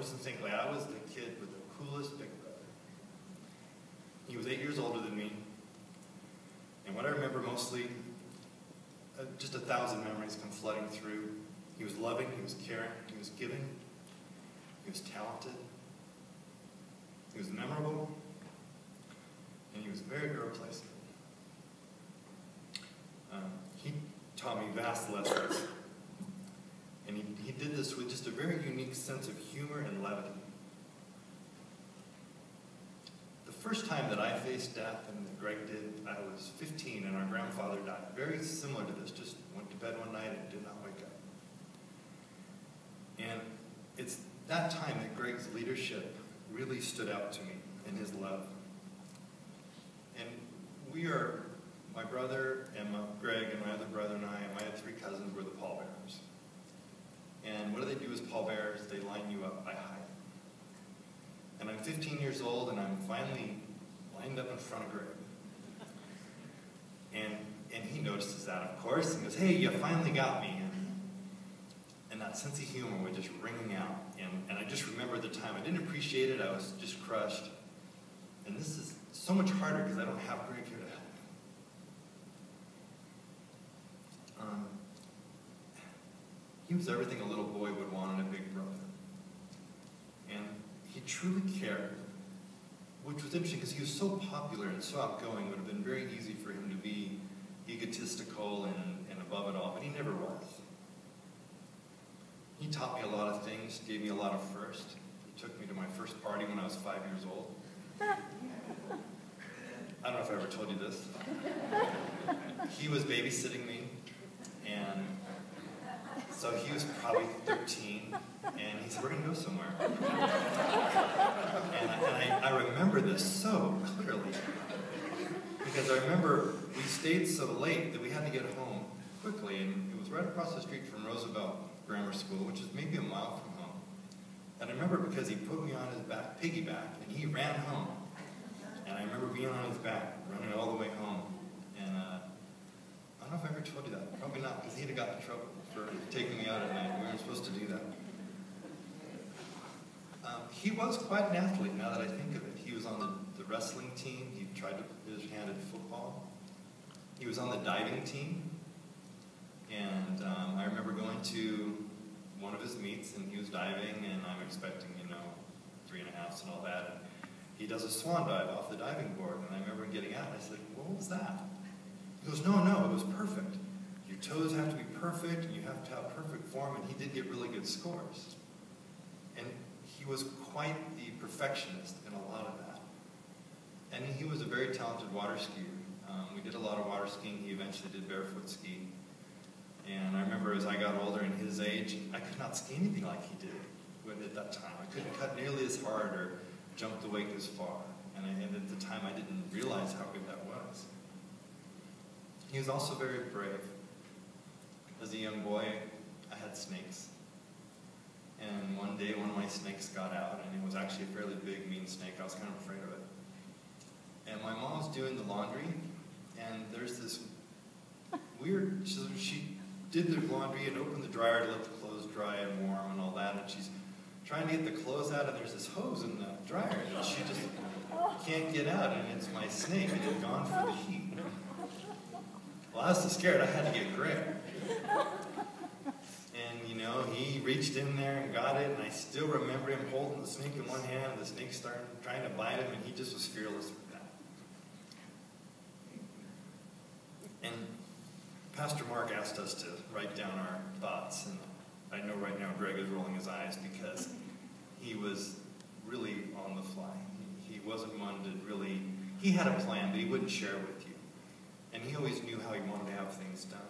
Emerson St. Clair, I was the kid with the coolest big brother. He was 8 years older than me. And what I remember mostly, just 1,000 memories come flooding through. He was loving, he was caring, he was giving, he was talented, he was memorable, and he was very irreplaceable. He taught me vast lessons, and he did this with just a very unique sense of humor and levity. The first time that I faced death, and that Greg did, I was 15, and our grandfather died. Very similar to this, just went to bed one night and did not wake up. And it's that time that Greg's leadership really stood out to me, and his love. And my brother and Greg and my other brother and my other 3 cousins were the pallbearers. And what do they do as pallbearers? They line you up by height. And I'm 15 years old, and I'm finally lined up in front of Greg. And he notices that, of course, and goes, "Hey, you finally got me." And that sense of humor was just ringing out. And I just remember the time. I didn't appreciate it. I was just crushed. And this is so much harder because I don't have Greg here to help me. He was everything a little boy would want in a big brother. And he truly cared, which was interesting because he was so popular and so outgoing. It would have been very easy for him to be egotistical and above it all, but he never was. He taught me a lot of things, gave me a lot of firsts. He took me to my first party when I was 5 years old. I don't know if I ever told you this. He was babysitting me, and so he was probably 13, and he said, "We're going to go somewhere." And I remember this so clearly, because I remember we stayed so late that we had to get home quickly, and it was right across the street from Roosevelt Grammar School, which is maybe a mile from home. And I remember because he put me on his back, piggyback, and he ran home. And I remember being on his back, running all the way home. And I don't know if I ever told you that. Probably not, because he'd have gotten in trouble for taking me out at night. We weren't supposed to do that. He was quite an athlete, now that I think of it. He was on the wrestling team. He tried to put his hand at football. He was on the diving team. And I remember going to one of his meets, and he was diving, and I'm expecting, 3.5s and all that. And he does a swan dive off the diving board, and I remember getting out, and I said, "What was that?" He goes, No, it was perfect. Your toes have to be perfect, and you have to have perfect form," and he did get really good scores. And he was quite the perfectionist in a lot of that. And he was a very talented water skier. We did a lot of water skiing. He eventually did barefoot ski. And I remember as I got older and his age, I could not ski anything like he did at that time. I couldn't cut nearly as hard or jump the wake as far. And at the time, I didn't realize how good that was. He was also very brave. As a young boy, I had snakes. And one day, one of my snakes got out, and it was actually a fairly big, mean snake. I was kind of afraid of it. And my mom's doing the laundry, and there's this weird, she did the laundry and opened the dryer to let the clothes dry and warm and all that, and she's trying to get the clothes out, and there's this hose in the dryer that she just can't get out, and it's my snake, and it's gone for the heat. Well, I was so scared, I had to get Greg. And, he reached in there and got it, and I still remember him holding the snake in one hand, and the snake started trying to bite him, and he just was fearless with that. And Pastor Mark asked us to write down our thoughts, and I know right now Greg is rolling his eyes because he was really on the fly. He wasn't one to really, he had a plan, but he wouldn't share it with you. And he always knew how he wanted to have things done.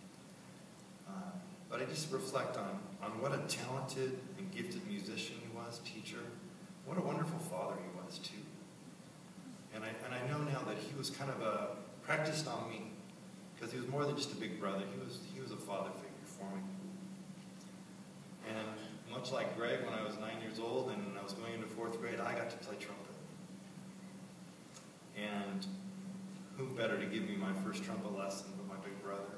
But I just reflect on what a talented and gifted musician he was, teacher. What a wonderful father he was, too. And I know now that he was kind of practiced on me, because he was more than just a big brother. He was a father figure for me. And much like Greg, when I was 9 years old and I was going into 4th grade, I got to play trumpet. And who better to give me my first trumpet lesson but my big brother?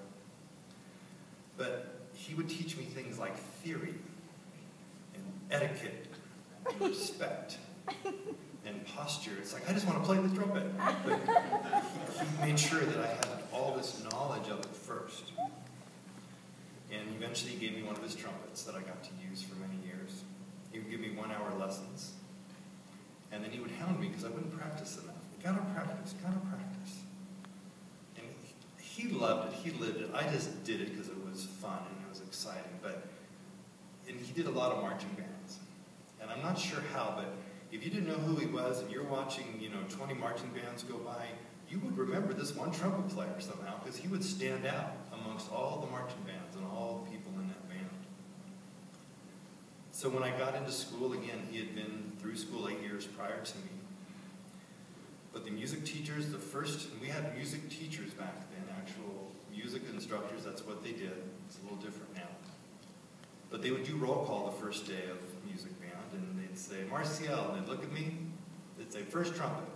But he would teach me things like theory and etiquette respect and posture. It's like, I just want to play the trumpet. But he made sure that I had all this knowledge of it first. And eventually he gave me one of his trumpets that I got to use for many years. He would give me 1-hour lessons. And then he would hound me because I wouldn't practice enough. Gotta practice, gotta practice. And he loved it, he lived it. I just did it because it was fun and it was exciting. And he did a lot of marching bands. And I'm not sure how, but if you didn't know who he was and you're watching, 20 marching bands go by, you would remember this one trumpet player somehow because he would stand out amongst all the marching bands and all the people in that band. So when I got into school, again, he had been through school 8 years prior to me. But the music teachers, we had music teachers back then, actual music instructors, that's what they did. It's a little different now. But they would do roll call the first day of music band, and they'd say, Marcial, and they'd look at me, they'd say, first trumpet.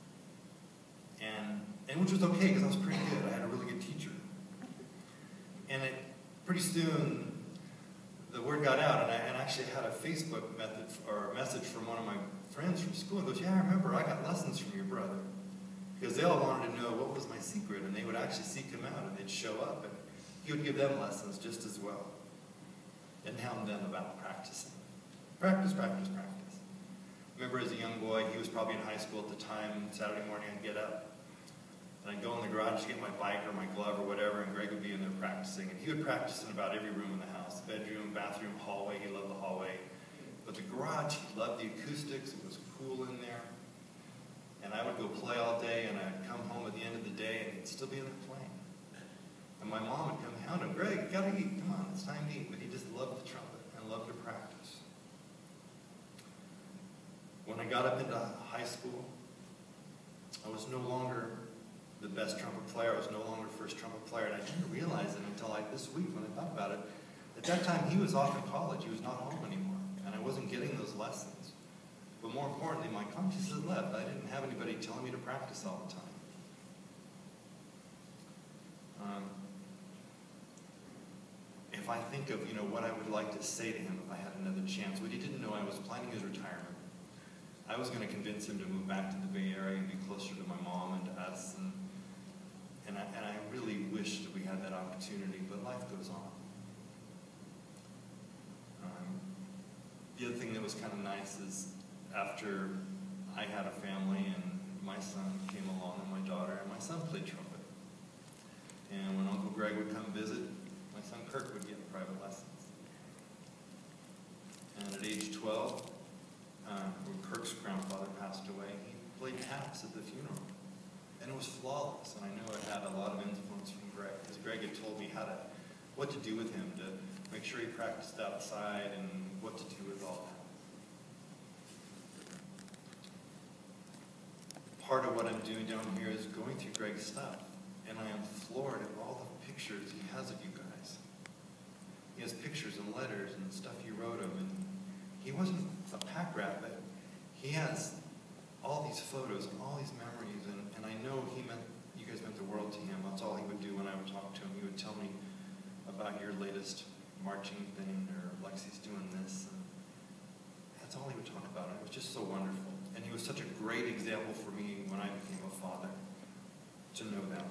And which was okay, because I was pretty good. I had a really good teacher. And pretty soon, the word got out, and I actually had a Facebook message from one of my friends from school. He goes, yeah, I remember, I got lessons from your brother. Because they all wanted to know what was my secret, and they would actually seek him out, and they'd show up, and he would give them lessons just as well. And hound them about practicing. Practice, practice, practice. I remember as a young boy, he was probably in high school at the time, Saturday morning I'd get up, and I'd go in the garage to get my bike or my glove or whatever, and Greg would be in there practicing. And he would practice in about every room in the house, bedroom, bathroom, hallway. He loved the hallway. But the garage, he loved the acoustics. It was cool in there. And I would go play all day, and I'd come home at the end of the day, and he'd still be in there playing. And my mom would come hound him, Greg, you gotta eat, come on, it's time to eat. But he just loved the trumpet and loved to practice. When I got up into high school, I was no longer the best trumpet player. I was no longer first trumpet player, and I didn't realize it until this week when I thought about it. At that time, he was off in college. He was not home anymore, and I wasn't getting those lessons. But more importantly, my conscience had left. I didn't have anybody telling me to practice all the time. If I think of, what I would like to say to him if I had another chance, what he didn't know, I was planning his retirement. I was going to convince him to move back to the Bay Area and be closer to my mom and to us, and I really wish that we had that opportunity, but life goes on. The other thing that was kind of nice is after I had a family and my son came along and my daughter, and my son played trumpet. And when Uncle Greg would come visit, my son Kirk would get private lessons. And at age 12, when Kirk's grandfather passed away, he played taps at the funeral. And it was flawless, and I know it had a lot of influence from Greg, because Greg had told me what to do with him, to make sure he practiced outside and what to do with all that. Part of what I'm doing down here is going through Greg's stuff, and I am floored at all the pictures he has of you guys. He has pictures and letters and stuff you wrote him, and he wasn't a pack rat, but he has all these photos and all these memories, and I know you guys meant the world to him. That's all he would do when I would talk to him. He would tell me about your latest marching thing, or Lexi's doing this, and that's all he would talk about. It was just so wonderful. And he was such a great example for me when I became a father, to know that.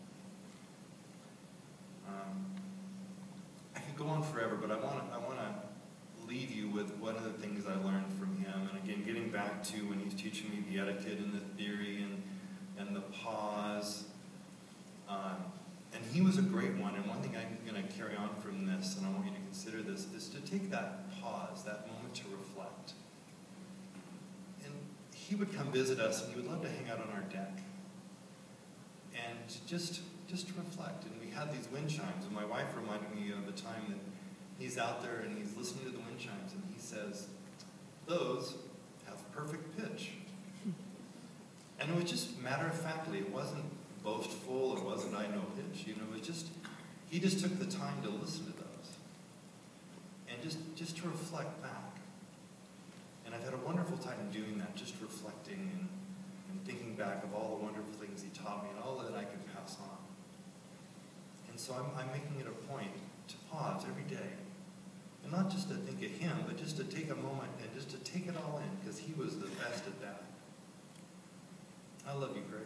I could go on forever, but I want to leave you with one of the things I learned from him. And again, getting back to when he's teaching me the etiquette and the theory and the pause. And he was a great one. And one thing I'm going to carry on from this, and I want you to consider this, is to take that pause, that moment to reflect. And he would come visit us, and he would love to hang out on our deck. And just to reflect. And we had these wind chimes, and my wife reminded me of the time that he's out there and he's listening to the wind chimes, and he says, those have perfect pitch. And it was just matter-of-factly. It wasn't boastful. It wasn't I know pitch. It was just, he just took the time to listen to those. And just to reflect back. And I've had a wonderful time doing that, just reflecting and thinking back of all the wonderful things he taught me and all that I can pass on. And so I'm making it a point to pause every day And not just to think of him, but just to take a moment and just to take it all in, because he was the best at that. I love you, Greg.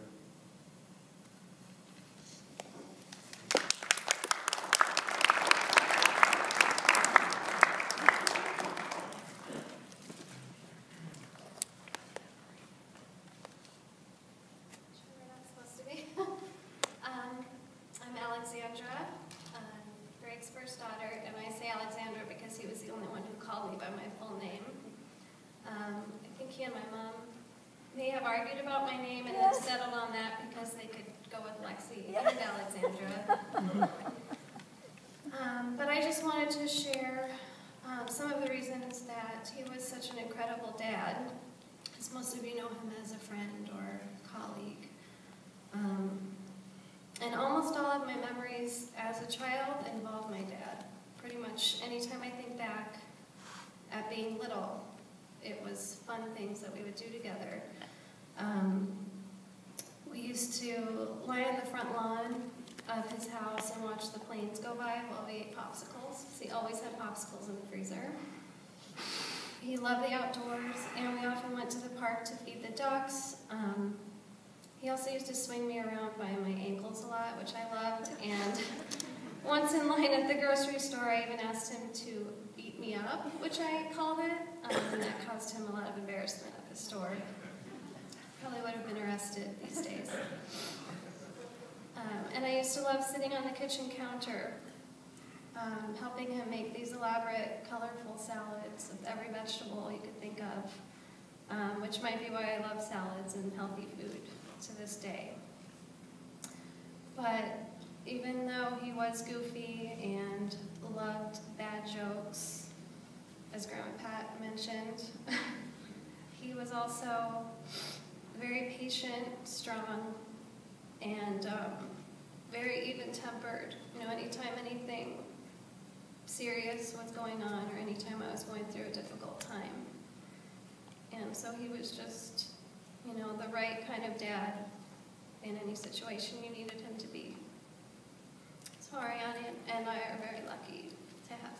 I'm Alexandra, Greg's first daughter, and I say Alexandra because he was the only one who called me by my full name. I think he and my mom may have argued about my name and have settled on that because they could go with Lexi and Alexandra. But I just wanted to share some of the reasons that he was such an incredible dad, as most of you know him as a friend or colleague. And almost all of my memories as a child involve my dad. Pretty much anytime I think back at being little, it was fun things that we would do together. We used to lie on the front lawn of his house and watch the planes go by while we ate popsicles. He always had popsicles in the freezer. He loved the outdoors, and we often went to the park to feed the ducks. He also used to swing me around by my ankles a lot, which I loved. And once in line at the grocery store, I even asked him to beat me up, which I called it. And that caused him a lot of embarrassment at the store. Probably would have been arrested these days. And I used to love sitting on the kitchen counter, helping him make these elaborate, colorful salads with every vegetable you could think of, which might be why I love salads and healthy food to this day. But even though he was goofy and loved bad jokes, as Grandma Pat mentioned, he was also very patient, strong, and very even-tempered. You know, anytime anything serious was going on, or anytime I was going through a difficult time. And so he was just, you know, the right kind of dad in any situation you needed him to be. So Ariane and I are very lucky to have